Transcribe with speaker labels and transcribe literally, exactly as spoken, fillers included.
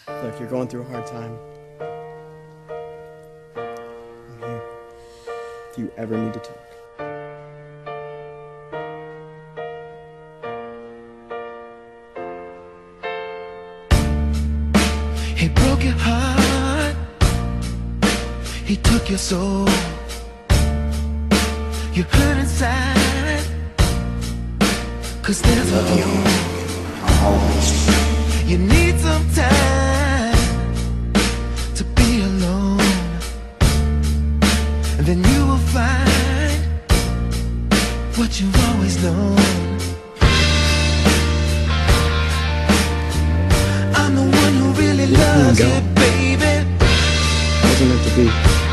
Speaker 1: Look, you're going through a hard time. I'm here. If you ever need to talk.
Speaker 2: He broke your heart. He took your soul. You hurt inside, 'cause there's a you. You need some time to be alone, and then you will find what you've always known. I'm the one who really loves you, baby.
Speaker 1: Wasn't meant to be.